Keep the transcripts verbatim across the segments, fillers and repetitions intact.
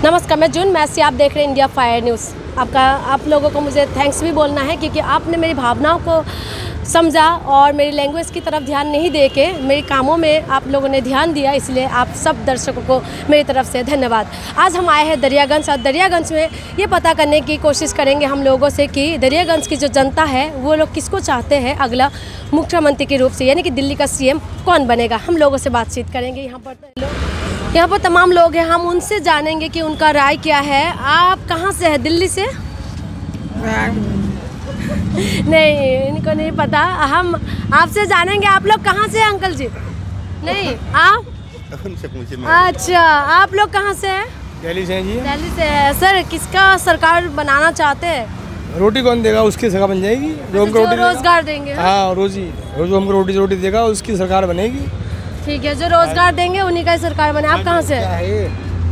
नमस्कार, मैं जून मैसी, आप देख रहे हैं इंडिया फायर न्यूज़। आपका आप लोगों को मुझे थैंक्स भी बोलना है क्योंकि आपने मेरी भावनाओं को समझा और मेरी लैंग्वेज की तरफ ध्यान नहीं दे के मेरे कामों में आप लोगों ने ध्यान दिया, इसलिए आप सब दर्शकों को मेरी तरफ से धन्यवाद। आज हम आए हैं दरियागंज और दरियागंज में ये पता करने की कोशिश करेंगे हम लोगों से कि दरियागंज की जो जनता है वो लोग किसको चाहते हैं अगला मुख्यमंत्री के रूप से, यानी कि दिल्ली का सीएम कौन बनेगा। हम लोगों से बातचीत करेंगे। यहाँ पर यहाँ पर तमाम लोग हैं, हम उनसे जानेंगे कि उनका राय क्या है। आप कहाँ से हैं? दिल्ली से? नहीं, इनको नहीं पता। हम आपसे जानेंगे आप लोग कहाँ से हैं अंकल जी? नहीं, आप? अच्छा, आप लोग कहाँ से हैं? दिल्ली से हैं जी। दिल्ली से है। सर, किसका सरकार बनाना चाहते हैं? रोटी कौन देगा उसकी सरकार बन जाएगी। जो हमको रोटी रोजगार देंगे। हाँ, रोजी जो हमको रोटी रोटी देगा उसकी सरकार बनेगी। ठीक है, जो रोजगार देंगे उन्हीं का ही सरकार बने। आप कहाँ से हैं?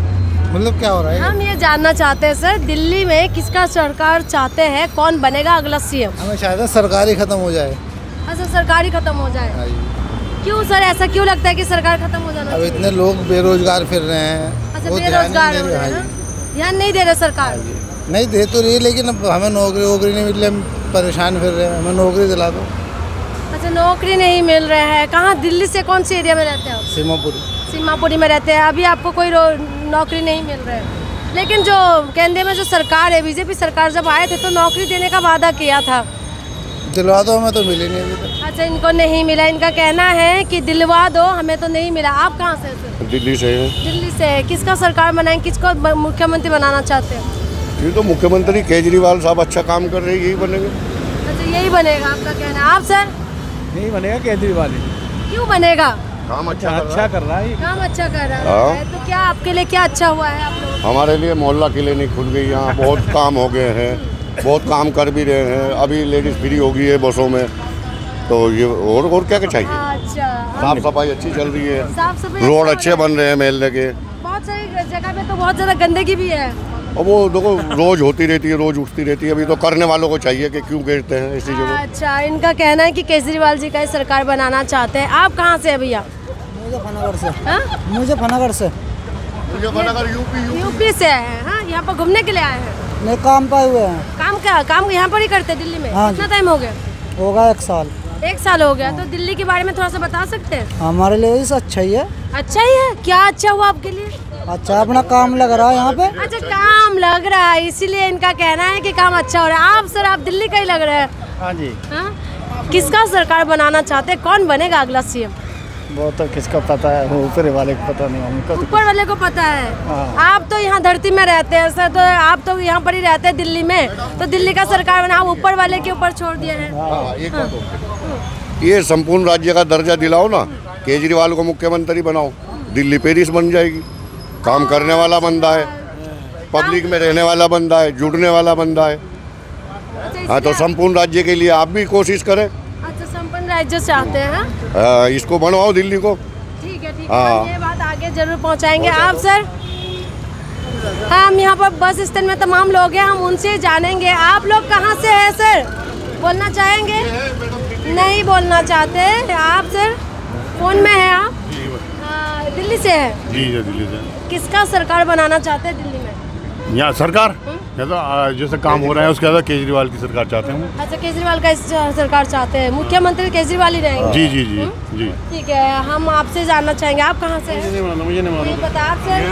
मतलब क्या हो रहा है? हम ये जानना चाहते हैं सर, दिल्ली में किसका सरकार चाहते हैं, कौन बनेगा अगला सीएम? हमें शायद सरकार ही खत्म हो जाए। अच्छा, सरकार ही खत्म हो जाए। क्यों सर, ऐसा क्यों लगता है कि सरकार खत्म हो जाना? अब इतने लोग बेरोजगार फिर रहे हैं। अच्छा, बेरोजगार हो रहे हैं, ध्यान नहीं दे रहे सरकार। नहीं दे तो रही है, लेकिन अब हमें नौकरी वोकरी नहीं मिली, हम परेशान फिर रहे हैं। हमें नौकरी दिला दो। अच्छा, नौकरी नहीं मिल रहा है। कहाँ? दिल्ली से कौन सी एरिया में रहते हैं? सीमापुरी। सीमापुरी में रहते हैं। अभी आपको कोई नौकरी नहीं मिल रहा है, लेकिन जो केंद्र में जो सरकार है, बीजेपी सरकार जब आए थे तो नौकरी देने का वादा किया था। दिलवा दो, हमें तो मिली नहीं अभी तक। अच्छा, इनको नहीं मिला। इनका कहना है कि दिलवा दो, हमें तो नहीं मिला। आप कहाँ से हैं? दिल्ली से है। दिल्ली से है। किसका सरकार बनाएं, किसको मुख्यमंत्री बनाना चाहते हैं? ये तो मुख्यमंत्री केजरीवाल साहब अच्छा काम कर रहे हैं, यही बनेंगे। अच्छा, यही बनेगा आपका कहना है। आप सर? नहीं बनेगा केजरीवाल। क्यों बनेगा? काम अच्छा अच्छा कर रहा है। काम अच्छा कर रहा है। तो क्या आपके लिए क्या अच्छा हुआ है? आप लोग? हमारे लिए मोहल्ला क्लिनिक खुल गई, यहाँ बहुत काम हो गए हैं, बहुत काम कर भी रहे हैं। अभी लेडीज फ्री हो गई है बसों में, तो ये और और क्या क्या चाहिए। अच्छा, साफ सफाई अच्छी चल रही है, साफ सफाई रोड अच्छे बन रहे हैं महल्ले के। बहुत सारी जगह पे तो बहुत ज्यादा गंदगी भी है। और वो देखो रोज होती रहती है, रोज उठती रहती है। अभी तो करने वालों को चाहिए कि क्यों गिरते हैं इसी जगह। अच्छा, इनका कहना है कि केजरीवाल जी का ही सरकार बनाना चाहते हैं। आप कहाँ से हैं भैया? मुजफ्फरनगर से। हाँ? मुजफ्फरनगर से। मुजफ्फरनगर यूपी यूपी से है। हाँ, यहाँ पर घूमने के लिए आए हैं? नहीं, काम पाए हुए हैं। काम क्या? काम यहाँ पर ही करते हैं दिल्ली में? हाँ, कितना टाइम हो गया? होगा एक साल। एक साल हो गया। तो दिल्ली के बारे में थोड़ा सा बता सकते हैं? हमारे लिए इस अच्छा ही है। अच्छा ही है। क्या अच्छा हुआ आपके लिए? अच्छा, अपना काम लग रहा है यहाँ पे। अच्छा, काम लग रहा है, इसीलिए इनका कहना है कि काम अच्छा हो रहा है। आप सर, आप दिल्ली का ही लग रहा है। हाँ जी। हाँ? किसका सरकार बनाना चाहते हैं, कौन बनेगा अगला सीएम? वो तो किसको पता है, ऊपर वाले को पता नहीं, हमको तो ऊपर वाले को पता है। हाँ। आप तो यहाँ धरती में रहते हैं सर, तो आप तो यहाँ पर ही रहते हैं दिल्ली में, तो दिल्ली का सरकार बना, आप ऊपर वाले के ऊपर छोड़ दिए हैं। हाँ, एक बात हो। ये संपूर्ण राज्य का दर्जा दिलाओ ना, केजरीवाल को मुख्यमंत्री बनाओ, दिल्ली पेरिस बन जाएगी। काम करने वाला बंदा है, पब्लिक में रहने वाला बंदा है, जुड़ने वाला बंदा है। हाँ, तो संपूर्ण राज्य के लिए आप भी कोशिश करें। अच्छा, संपन्न राज्य चाहते हैं। हाँ, इसको बनवाओ दिल्ली को। ठीक है, ठीक है, हम ये बात आगे जरूर पहुंचाएंगे। आप सर? हाँ, हम यहाँ पर बस स्टैंड में तमाम लोग हैं, हम उनसे जानेंगे। आप लोग कहाँ से हैं सर? बोलना चाहेंगे? नहीं बोलना चाहते। आप सर? फोन में है आप? दिल्ली से है? जी जी, दिल्ली से। किसका सरकार बनाना चाहते हैं दिल्ली में? यहाँ सरकार जैसा जैसे काम हो रहा है उसके बाद केजरीवाल की सरकार चाहते हैं। अच्छा, केजरीवाल का सरकार चाहते हैं, मुख्यमंत्री केजरीवाल ही रहेंगे? जी जी जी जी। ठीक है, हम आपसे जानना चाहेंगे, आप कहाँ से हैं? मुझे नहीं मालूम। पता आप सर?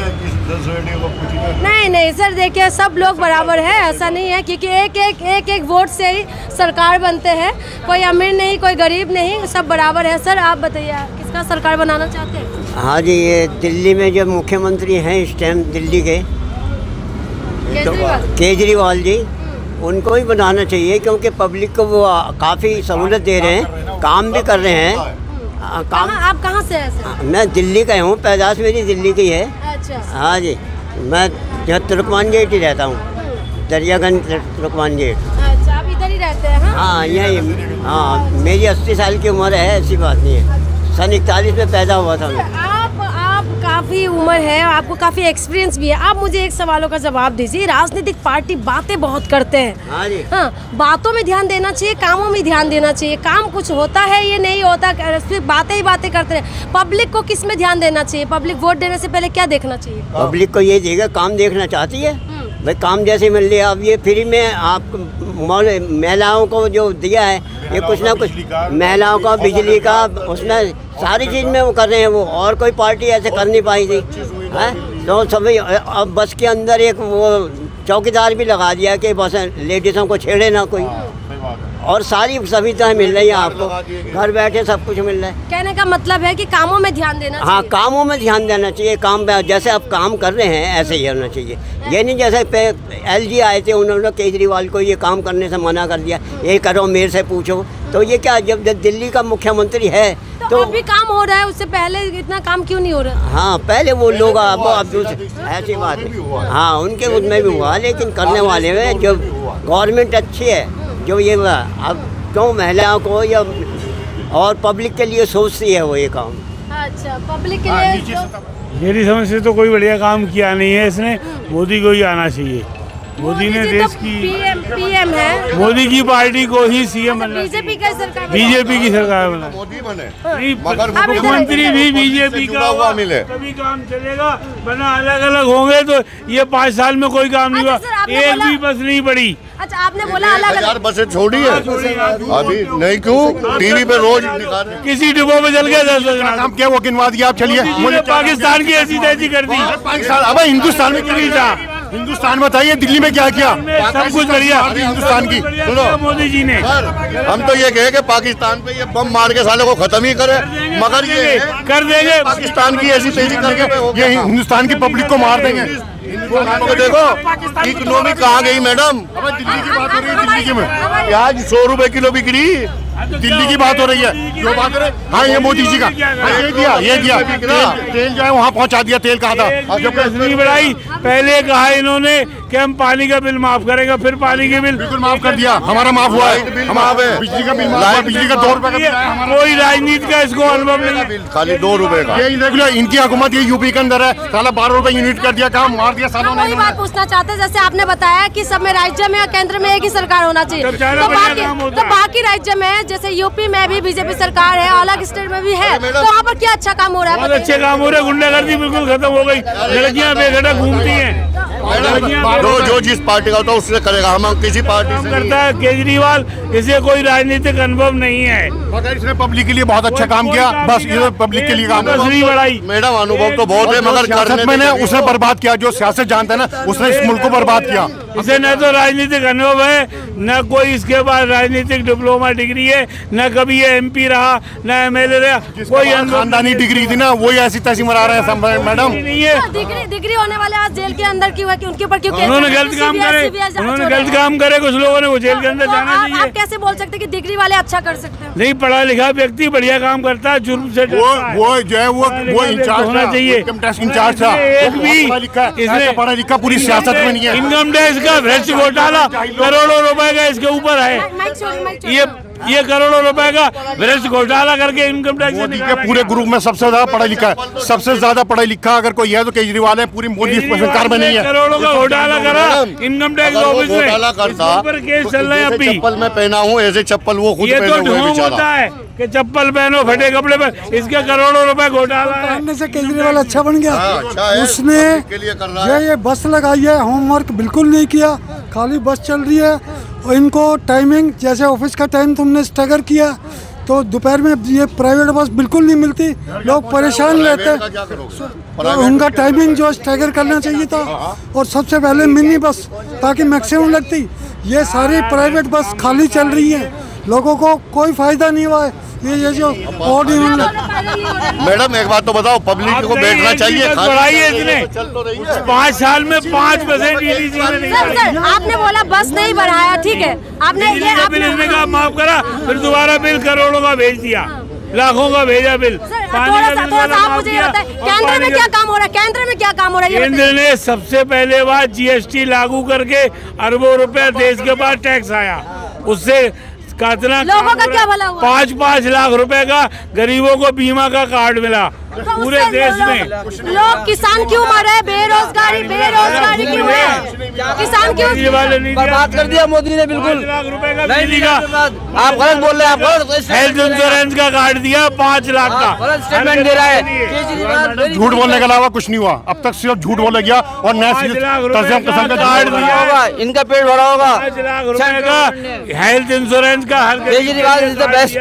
नहीं नहीं सर, देखिए सब लोग बराबर है, ऐसा नहीं है, क्योंकि एक एक एक एक वोट से ही सरकार बनते हैं। कोई अमीर नहीं, कोई गरीब नहीं, सब बराबर है। सर, आप बताइए, किसका सरकार बनाना चाहते हैं? हाँ जी, ये दिल्ली में जो मुख्यमंत्री हैं इस टाइम दिल्ली के, केजरीवाल, केजरीवाल जी, उनको ही बनाना चाहिए क्योंकि पब्लिक को वो काफ़ी सहूलत दे रहे हैं, काम भी कर रहे हैं। आ, काम। कहाँ, आप कहाँ से हैं सर? मैं दिल्ली का हूँ, पैदाश मेरी दिल्ली की है। अच्छा। हाँ जी, मैं जो तुर्कमान गेट ही रहता हूँ, दरियागंज तुर्कमान गेट। अच्छा, आप इधर ही रहते हैं? हाँ, हाँ यही। हाँ, मेरी अस्सी साल की उम्र है, ऐसी बात नहीं है। सन इकतालीस में पैदा हुआ था मैं। आप आप काफ़ी उम्र है, आपको काफ़ी एक्सपीरियंस भी है। आप मुझे एक सवालों का जवाब दीजिए। राजनीतिक पार्टी बातें बहुत करते हैं, हाँ जी, हाँ, बातों में ध्यान देना चाहिए, कामों में ध्यान देना चाहिए। काम कुछ होता है ये नहीं होता, सिर्फ बातें ही बातें करते हैं। पब्लिक को किस में ध्यान देना चाहिए? पब्लिक वोट देने से पहले क्या देखना चाहिए? पब्लिक को ये देगा, काम देखना चाहती है भाई, काम जैसे मिल लिया। अब ये फ्री में आप महिलाओं को जो दिया है, ये कुछ ना कुछ महिलाओं का, बिजली का, उसमें सारी चीज़ में वो कर रहे हैं वो, और कोई पार्टी ऐसे कर नहीं पाई थी, है? तो सभी अब बस के अंदर एक वो चौकीदार भी लगा दिया कि बस लेडीज़ों को छेड़े ना कोई, और सारी सुविधाएं मिल रही हैं आपको, घर बैठे सब कुछ मिल रहा है। कहने का मतलब है कि कामों में ध्यान देना चाहिए। हाँ, कामों में ध्यान देना चाहिए। काम जैसे आप काम कर रहे हैं ऐसे ही होना चाहिए। ये नहीं जैसे एल जी आए थे, उन्होंने केजरीवाल को ये काम करने से मना कर दिया, ये करो मेरे से पूछो, तो ये क्या, जब दिल्ली का मुख्यमंत्री है तो, तो अभी काम हो रहा है, उससे पहले इतना काम क्यों नहीं हो रहा? हाँ, पहले वो लोग अब अब दूसरे ऐसी बात है, हाँ, उनके उसमें भी हुआ, लेकिन करने वाले में जो गवर्नमेंट अच्छी है, जो ये अब क्यों महिलाओं को या और पब्लिक के लिए सोचती है वो ये काम। अच्छा, पब्लिक के लिए मेरी समझ से तो कोई बढ़िया काम किया नहीं है इसने। मोदी को ही आना चाहिए। मोदी ने देश की पीएम पीएम है, मोदी की पार्टी को ही सीएम बनना। बीजेपी का सरकार, बीजेपी की सरकार बना, मोदी बने, नहीं, मगर मुख्यमंत्री भी बीजेपी का हुआ मिले, तभी काम चलेगा, वरना अलग अलग होंगे तो ये पाँच साल में कोई काम नहीं हुआ, एक भी बस नहीं पड़ी। अच्छा, आपने बोला अलग हजार अलग, बसें छोड़ी है अभी नहीं, क्यों टीवी पे रोज दिखा रहे हैं। किसी डिब्बो में चल गया दस दस काम क्या वो गिनवा दिया आप, चलिए। मुझे पाकिस्तान की ऐसी तैसी कर दी। पाकिस्तान, अब हिंदुस्तान में क्यों था? हिंदुस्तान में बताइए दिल्ली में क्या किया? सब कुछ बढ़िया हिंदुस्तान की सुनो मोदी जी ने। हम तो ये कहे कि पाकिस्तान पे ये बम मार के साले को खत्म ही करे, मगर ये कर देंगे। पाकिस्तान की ऐसी तेजी करके ये हिंदुस्तान की पब्लिक को मार देंगे। को देखो इकोनॉमी कहाँ गई मैडम। दिल्ली की बात हो रही है, दिल्ली की में प्याज सौ रुपए किलो बिक्री, दिल्ली की बात हो रही है, जो बात हो रही है। हाँ, ये मोदी जी का, हाँ, ये दिया ये दिया तेल, तेल जो है वहाँ पहुँचा दिया, तेल कहा था जब नहीं बढ़ाई। पहले कहा इन्होंने कि हम पानी का बिल माफ करेंगे, फिर पानी के बिल बिल्कुल माफ कर दिया, हमारा माफ हुआ है, हमारा बिजली का बिल माफ हुआ, बिजली का दो रुपए का बिल आया हमारा। कोई राजनीति का इसको अनुभव नहीं, खाली दो रुपए का। ये रेगुलर इनकी हुकूमत, ये यूपी के अंदर है, साला बारह रुपए यूनिट कर दिया, काम मार दिया सालों ने। वही बात पूछना चाहते हैं, जैसे आपने बताया कि सब में राज्य में केंद्र में एक ही सरकार होना चाहिए, तो बाकी तो बाकी राज्य में जैसे यूपी में भी बीजेपी सरकार है, अलग स्टेट में भी है, तो वहाँ पर क्या अच्छा काम हो रहा है? बहुत अच्छे काम हो रहे हैं। गुंडागर्दी बिल्कुल खत्म हो गई, लड़कियाँ बेघटा घूमती हैं। जो जो जिस पार्टी का होता है उससे करेगा, हम किसी पार्टी से करता है केजरीवाल, इसे कोई राजनीतिक अनुभव नहीं है, मगर इसने पब्लिक के लिए बहुत अच्छा काम किया, बस ये पब्लिक के लिए काम नहीं बढ़ाई। मैडम अनुभव तो बहुत है, मगर सियासत में उसने बर्बाद किया, जो सियासत जानता है ना उसने इस मुल्क को बर्बाद किया। इसे न तो राजनीतिक अनुभव है, न कोई इसके बाद राजनीतिक डिप्लोमा डिग्री है, न कभी ये एमपी रहा, न एमएलए रहा, कोई खानदानी डिग्री थी ना, वही ऐसी तैसी मरा रहे हैं मैडम। नहीं है डिग्री डिग्री होने वाले आज जेल के अंदर क्यों है कि उनके ऊपर क्यों केस? उन्होंने गलत काम करे, उन्होंने गलत काम करे, कुछ लोगों ने वो जेल के अंदर जाना आप, चाहिए। आप कैसे बोल सकते हैं कि डिग्री वाले अच्छा कर सकते हैं? नहीं, पढ़ा लिखा व्यक्ति बढ़िया काम करता है, जुर्म से वो वो जो है वो वो इंचार्ज होना चाहिए, इनकम टैक्स इंचार्ज था, एक भी इसने पढ़ा लिखा पूरी सियासत में नहीं है। इनकम टैक्स का भ्रष्ट घोटाला करोड़ों रुपए का इसके ऊपर है। ये ये करोड़ों रुपए का भ्रष्ट घोटाला करके इनकम टैक्स मोदी के पूरे ग्रुप में सबसे ज्यादा पढ़ा लिखा है, सबसे ज्यादा पढ़ा लिखा अगर कोई है तो केजरीवाल है, पूरी मोदी सरकार में नहीं है। करोड़ों का घोटाला करा इनकम टैक्स ऑफिस में, घोटाला करता ऊपर केस चल रहे हैं अभी। चप्पल में पहना हूँ ऐसे चप्पल वो खुद ये तो पहने हुए ढोंग बेचारा। होता है कि चप्पल पहनो फटे कपड़े पर, इसके करोड़ों रुपए घोटाला है। करने से केजरीवाल अच्छा बन गया। हाँ, अच्छा है, उसने के लिए कर रहा ये है। ये बस लगाई है, होमवर्क बिल्कुल नहीं किया, खाली बस चल रही है। और इनको टाइमिंग जैसे ऑफिस का टाइम तुमने स्टगर किया, तो दोपहर में ये प्राइवेट बस बिल्कुल नहीं मिलती, लोग परेशान रहते हैं। तो उनका टाइमिंग जो स्टैगर करना चाहिए था, और सबसे पहले मिनी बस ताकि मैक्सिमम लगती। ये सारी प्राइवेट बस खाली चल रही है, लोगों को कोई फायदा नहीं हुआ है। ये ये जो और मैडम एक बात तो बताओ, पब्लिक को बैठना चाहिए, बढ़ाइए इसने पाँच साल में पाँच परसेंट ईडीसी में नहीं। सर सर आपने बोला बस नहीं बढ़ाया, ठीक है, आपने ये बिल इसने कहा माफ करा, फिर दोबारा बिल करोड़ों का भेज दिया, लाखों का भेजा बिल। थोड़ा सा थोड़ा सा आप मुझे ये बताएं, केंद्र में क्या काम हो रहा है? केंद्र में क्या काम हो रहा है? केंद्र ने सबसे पहले बार जीएसटी लागू करके अरबों रुपए देश के पास टैक्स आया, उससे कितना लोगों का क्या भला हुआ? पाँच पाँच लाख रुपए का गरीबों को बीमा का कार्ड मिला, पूरे देश में। लोग किसान क्यों मर रहे? बेरोजगारी बेरोजगारी क्यों है? किसान क्यों बर्बाद कर दिया मोदी ने? बिल्कुल लाख रुपए का बिजली का आप गलत बोल रहे हैं, आप गलत हेल्थ इंश्योरेंस का काट दिया पाँच लाख का गलत स्टेटमेंट दे रहा है केजरीवाल। झूठ बोलने के अलावा कुछ नहीं हुआ अब तक, सिर्फ झूठ बोला गया और नया पाँच लाख रुपए कसम कसम का काट दिया होगा, इनका पेट भरा होगा। पाँच लाख रुपए का हेल्थ इंश्योरेंस का हर केजरीवाल इज द बेस्ट।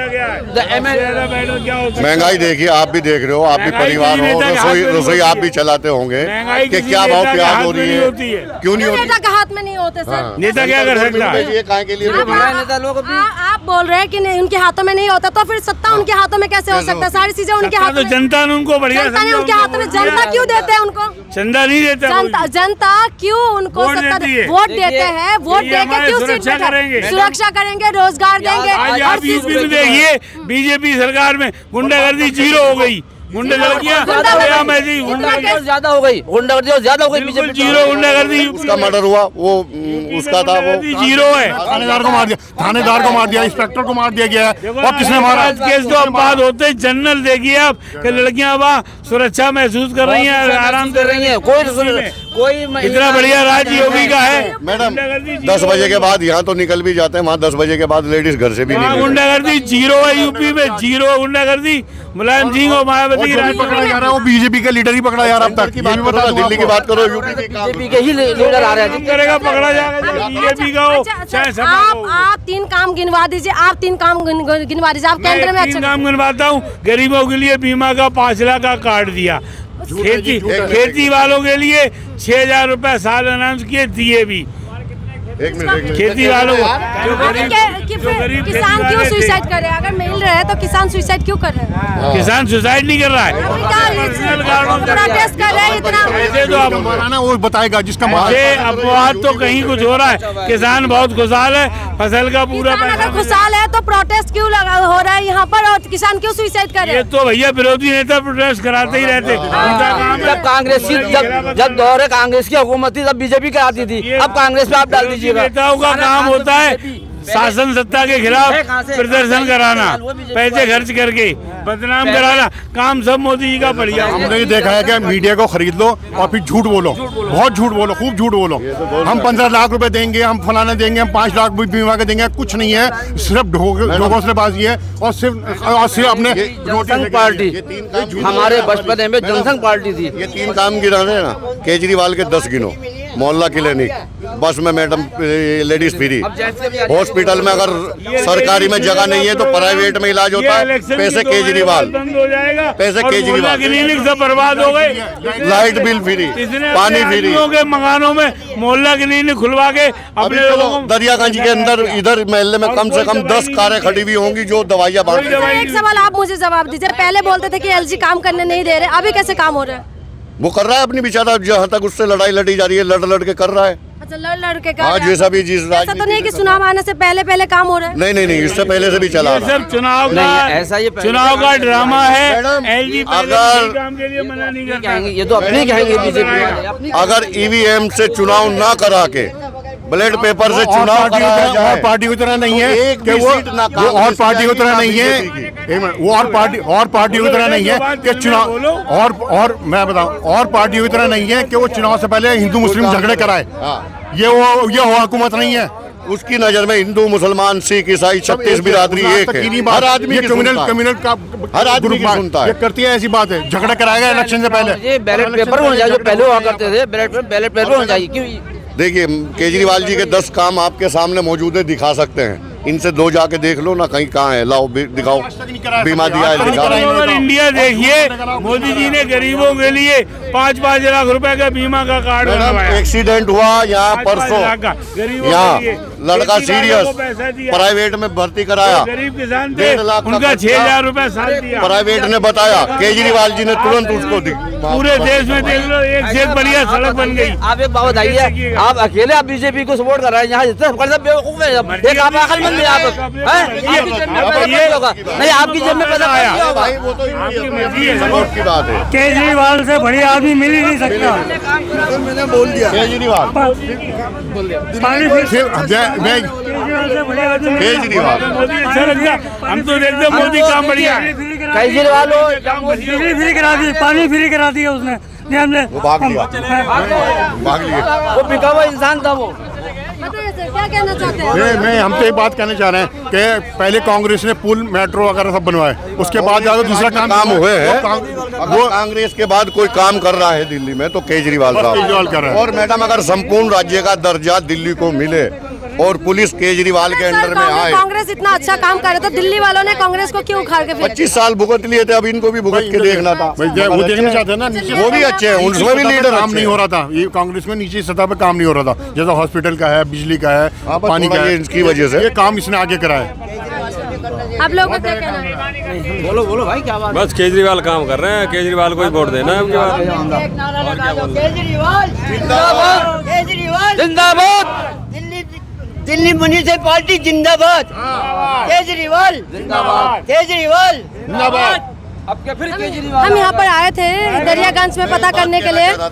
महंगाई देखिए, आप भी देख रहे हो, आप भी परिवार हो, रसोई रसोई आप भी चलाते होंगे कि क्या भाव प्याज हो रही है, क्यों नहीं होती? नेता के हाथ में नहीं होते सर। नेता क्या कर सकता है? ये काहे के लिए नेता लोग आप बोल रहे हैं कि नहीं उनके हाथों में नहीं होता, तो फिर सत्ता उनके हाथों में कैसे हो सकता है? सारी चीजें उनके हाथ तो में। जनता ने उनको बढ़िया जनता ने उनके हाथों में, जनता क्यों देते हैं उनको? चंदा नहीं देता जनता जनता क्यों उनको वोट सत्ता देती है। वोट देते हैं? वोट ये देके हमारी क्यों सीट सुरक्षा पे करेंगे। सुरक्षा करेंगे, रोजगार देंगे। आज हर आप चीज यूपी में देखिए बीजेपी सरकार में गुंडागर्दी जीरो हो गई। गुंडे लड़कियां गुंडागर्दी ज्यादा हो गई, गुंडागर्दी ज्यादा हो गई, बिल्कुल जीरो गुंडागर्दी। उसका मर्डर हुआ, वो उसका था, वो जीरो है। थानेदार को मार दिया, थानेदार को मार दिया, इंस्पेक्टर को मार दिया गया है। और किसने मारा? आज केस तो अब बात होते ही जनरल देखिए आप कि लड़कियां वहाँ सुरक्षा महसूस कर रही हैं, आराम कर रही है। कोई कोई इतना बढ़िया राज्य योगी का है। मैडम दस बजे के बाद यहाँ तो निकल भी जाते हैं, वहाँ दस बजे के बाद लेडीज घर से भी वहाँ नहीं। गुंडागर्दी जीरो है यूपी में, जीरो गुंडागर्दी। मुलायम सिंह और मायावती और जो भी पकड़ा जा रहा है वो बीजेपी का लीडर ही पकड़ा जा रहा है अब तक। की बात करो, दिल्ली की बात करो, यूपी की बीजेपी के ही लीडर आ रहे हैं। करेगा पकड़ा जाएगा, बीजेपी का हो चाहे सपा आप हो। आप तीन काम गिनवा दीजिए, आप तीन काम गिन- गिनवा दीजिए। आप केंद्र में मैं तीन अच्छा काम गिनवाता हूँ। गरीबों के लिए बीमा का पाँच लाख का कार्ड दिया, खेती खेती वालों के लिए छह हजार रूपए साल अनाउंस किए, दिए भी एक मिनट एक मिनट। खेती वालों को। जो अरे गरीब के- कि जो फिर गरीब किसान खेती क्यों वाले थे। सुसाइड कर रहे हैं? अगर मिल रहे हैं तो किसान सुसाइड क्यों कर रहे हैं? किसान सुसाइड नहीं कर रहा है। प्रोटेस्ट कर रहे हैं इतना। ऐसे तो आप माराना वो बताएगा जिसका मार। ऐसे अपवाद तो कहीं कुछ हो रहा है। किसान बहुत खुशहाल है, फसल का पूरा किसान पैसा। अगर खुशहाल है तो प्रोटेस्ट क्यों लगा हो रहा है यहाँ पर, और किसान क्यों सुसाइड कर रहे ये हैं? तो भैया विरोधी नेता प्रोटेस्ट कराते ही रहते। उनका काम है। जब कांग्रेस की जब जब दौरे कांग्रेस की हुकूमत थी तब बीजेपी कराती थी, अब कांग्रेस पे आप डाल दीजिएगा। नेताओं का काम होता है शासन सत्ता के खिलाफ प्रदर्शन कराना, पैसे खर्च करके बदनाम कराना, काम सब मोदी जी का बढ़िया। हमने ये देखा है कि मीडिया को खरीद लो और फिर झूठ बोलो, बहुत झूठ बोलो, खूब झूठ बोलो। हम पंद्रह लाख रुपए देंगे, हम फलाना देंगे, हम पाँच लाख बीमा के देंगे, कुछ नहीं है, सिर्फ ढोंगसलेबाजी है और सिर्फ और सिर्फ अपने जनसंघ पार्टी हमारे बचपन में जनसंघ पार्टी थी। ये तीन काम गिना रहे हैं ना, केजरीवाल के दस गिनो। मोहल्ला क्लिनिक, बस में मैडम लेडीज फ्री, हॉस्पिटल में अगर सरकारी में जगह नहीं है तो प्राइवेट में इलाज होता है, पैसे केजरीवाल, बंद हो जाएगा, पैसे और केजरीवाल। मोहल्ला क्लिनिक सब बर्बाद हो गए। लाइट बिल फ्री, इसने पानी अपने फ्री। आदमियों के मकानों में मोहल्ला क्लिनिक खुलवा के अभी अपने लोगों तो को दरियागंज के अंदर इधर महल्ले में कम से कम दस कारें खड़ी हुई होंगी जो दवाइयाँ बांट रही हैं। एक सवाल आप मुझे जवाब दीजिए। पहले बोलते थे कि एलजी काम करने नहीं दे रहे, अभी कैसे काम हो रहा है? वो कर रहा है अपनी बेचारा, जहाँ तक उससे लड़ाई लड़ी जा रही है लड़ लड़ के कर रहा है। अच्छा लड़ लड़ के कर हाँ, रहा है। जैसा भी जिस ऐसा तो नहीं कि चुनाव आने से पहले पहले काम हो रहा है? नहीं नहीं नहीं, इससे पहले से भी चला ये रहा है। सब चुनाव का नहीं, ऐसा ये पहले- चुनाव का ड्रामा है। मैडम, एलजी अगर- काम के लिए मना नहीं करता। कहेंगे ये तो अपने कहेंगे बीजेपी। अगर ईवीएम से चुनाव ना करा के ब्लेड पेपर से और चुनाव पार्टी कराया की तरह- जाए, और पार्टी की तरह नहीं है तो एक कि भी वो सीट ना वो और कांग्रेस पार्टी की तरह ना नहीं है। बीजेपी की। एक मिनट, वो और पार्टी और पार्टियों की तरह नहीं है कि चुनाव और और मैं बताऊं और पार्टियों की तरह नहीं है कि वो चुनाव से पहले हिंदू मुस्लिम झगड़े कराए। ये वो ये वो हुकूमत नहीं है। उसकी नजर में हिंदू मुसलमान सिख ईसाई छत्तीस बिरादरी एक है। हर आदमी ये की कम्युनल सुनता है। कम्युनल का हर आदमी ग्रुप की बात- सुनता है। ये करती है, ऐसी बात है। झगड़ा कराएगा इलेक्शन से पहले। ये बैलेट पेपर होना चाहिए, जो पहले हुआ करते थे बैलेट बैलेट पेपर होना चाहिए। क्यों देखिए केजरीवाल जी के दस काम आपके सामने मौजूद है, दिखा सकते हैं। इनसे दो जाके देख लो ना, कहीं कहाँ है, लाओ बि- दिखाओ, बीमा दिया है दिखाओ। अगर इंडिया देखिए, मोदी जी ने गरीबों के लिए पाँच पाँच लाख रुपए का बीमा का कार्ड मैडम बनवाया। एक्सीडेंट हुआ यहाँ पाँच- पाँच परसों, लाख का गरीबों के यहाँ लिए। लड़का खेती वालों सीरियस को पैसा दिया। प्राइवेट में भर्ती कराया, जो गरीब किसान थे डेढ़ लाख का उनका खर्चा। छह हजार रूपए साल दिया। प्राइवेट ने बताया, केजरीवाल जी ने तुरंत उसको दी। पूरे देश में देख लो, एक से एक बढ़िया सड़क बन गई। आप एक बात बताइए, आप अकेले आप बीजेपी को सपोर्ट कर रहे हैं, यहाँ जितने सब बेवकूफ है। एक आप अकलमंद है, आप हैं? आपकी जेब में पैसा नहीं होगा, नहीं आपकी जेब में पैसा नहीं होगा। भाई वो तो आपकी मर्जी है। सपोर्ट की बात है। केजरीवाल से बढ़िया आदमी मिल ही नहीं सकता। मैंने बोल दिया केजरीवाल सिर्फ मैं- मैं केजरीवाल मोदी अच्छा लगता, हम तो देखते मोदी काम बढ़िया है। केजरीवाल बिजली फ्री करा दी, पानी फ्री करा दिया उसने। वो भाग लिया, भाग लिया। वो बिका हुआ इंसान था वो। क्या कहना चाहते हैं? मैं मैं हम तो एक बात कहना चाह रहे हैं कि पहले कांग्रेस ने पुल मेट्रो वगैरह सब बनवाए, उसके बाद जाकर दूसरा काम काम हुए हैं। वो वो कांग्रेस के बाद कोई काम कर रहा है दिल्ली में तो केजरीवाल साहब केजरीवाल कर रहे हैं। और मैडम अगर संपूर्ण राज्य का दर्जा दिल्ली को मिले और पुलिस केजरीवाल के अंडर में आए। कांग्रेस इतना अच्छा काम कर रहा था, दिल्ली वालों ने कांग्रेस को क्यों उखाड़ के फेंका? पच्चीस साल भुगत लिए थे, अब इनको भी भुगत के देखना था। वो देखना चाहते हैं ना, वो भी अच्छे हैं, उनमें भी लीडर काम नहीं हो रहा था। ये कांग्रेस में नीचे सतह पे काम नहीं हो रहा था, जैसा हॉस्पिटल का है, बिजली का है, पानी का है, इसकी वजह से ये काम इसने आगे कराया। आप लोगों का क्या कहना है? बोलो बोलो भाई क्या बात। बस केजरीवाल काम कर रहे हैं, केजरीवाल को ही वोट देना है। केजरीवाल जिंदाबाद, केजरीवाल जिंदाबाद, दिल्ली दिल्ली म्यूनिसिपैलिटी जिंदाबाद, केजरीवाल जिंदाबाद, केजरीवाल जिंदाबाद। अब क्या फिर केजरीवाल? हम यहाँ पर आए थे दरियागंज में पता करने के लिए।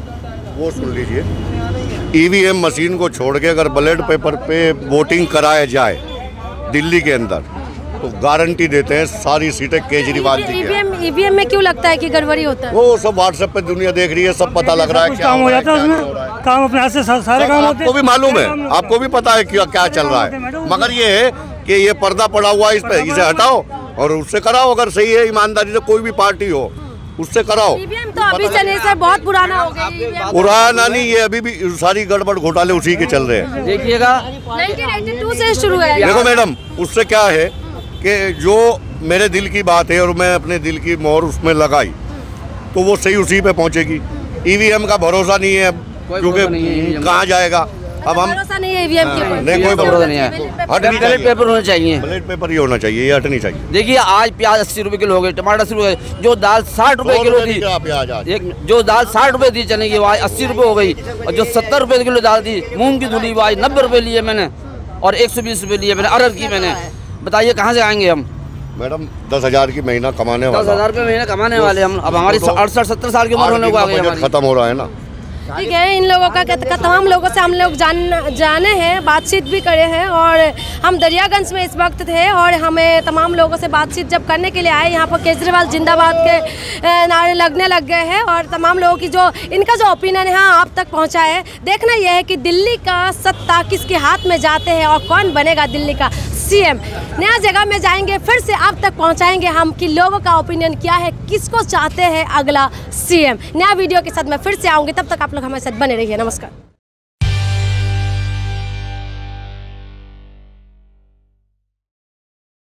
वो सुन लीजिए, ईवीएम मशीन को छोड़ के अगर बैलेट पेपर पे वोटिंग कराया जाए दिल्ली के अंदर तो गारंटी देते हैं सारी सीटें केजरीवाल जी की। ईवीएम ईवीएम में क्यों लगता है कि गड़बड़ी होता है? वो सब व्हाट्सएप पे दुनिया देख रही है, सब पता लग रहा है क्या काम हो जाता है उसमें, काम अपने हाथ से सारे काम होते हैं। आपको भी मालूम है, आपको भी पता है क्या क्या चल रहा है, मगर ये है कि ये पर्दा पड़ा हुआ है इस पे, इसे हटाओ और उससे कराओ। अगर सही है, ईमानदारी से कोई भी पार्टी हो उससे कराओ। ईवीएम तो अभी से नहीं सर, बहुत पुराना हो गया। पुराना नहीं, ये अभी भी सारी गड़बड़ घोटाले उसी के चल रहे हैं। देखिएगा नाइनटीन एटी टू से शुरू है। देखो मैडम, उससे क्या है कि जो मेरे दिल की बात है और मैं अपने दिल की मोहर उसमें लगाई तो वो सही उसी पे पहुंचेगी। ईवीएम का भरोसा नहीं है क्योंकि कहाँ जाएगा। अब हम भरोसा नहीं है ईवीएम के ऊपर, नहीं, कोई भरोसा नहीं है। हटनी बैलेट पेपर होने चाहिए, बैलेट पेपर ही होना चाहिए, ये हटनी चाहिए। देखिए आज प्याज अस्सी रुपए किलो हो गए, टमाटर अस्सी रुपए, जो दाल साठ रुपए किलो थी, एक जो दाल साठ रुपए थी चने की वो आज अस्सी रुपए हो गई, और जो सत्तर रुपए किलो दाल थी मूंग की धुली वो आज नब्बे रुपए लिए मैंने, और एक सौ बीस रुपए लिए मैंने अरहर की। मैंने बताइए कहाँ से आएंगे हम? मैडम दस हजार की महीना कमाने वाला, दस हजार रुपये महीना कमाने वाले हम। अब हमारी अड़सठ सत्तर साल की उम्र होने को आ गई हमारी। खत्म हो रहा है ना। ठीक है, इन लोगों का कहते तमाम लोगों से हम लोग जान जाने हैं, बातचीत भी करे हैं, और हम दरियागंज में इस वक्त थे और हमें तमाम लोगों से बातचीत जब करने के लिए आए, यहाँ पर केजरीवाल जिंदाबाद के नारे लगने लग गए हैं और तमाम लोगों की जो इनका जो ओपिनियन है हाँ आप तक पहुँचा है। देखना यह है कि दिल्ली का सत्ता किसके हाथ में जाते हैं और कौन बनेगा दिल्ली का सीएम। नया जगह में जाएंगे, फिर से आप तक पहुंचाएंगे हम कि लोगों का ओपिनियन क्या है, किसको चाहते हैं अगला सीएम। नया वीडियो के साथ मैं फिर से आऊँगी, तब तक आप लोग हमारे साथ बने रहिए। नमस्कार।